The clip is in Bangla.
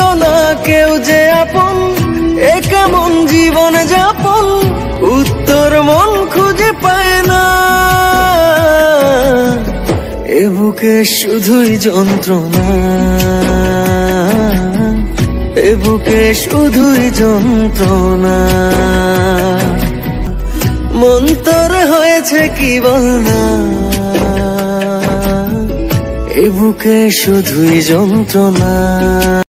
না কেউ যে আপন, এ কেমন জীবন যাপন, উত্তর মন খুঁজে পায় না। এ বুকে শুধুই যন্ত্রণা, এ বুকে শুধুই যন্ত্রণা। মন তোর হয়েছে কি বল না, এ বুকে শুধুই যন্ত্রণা।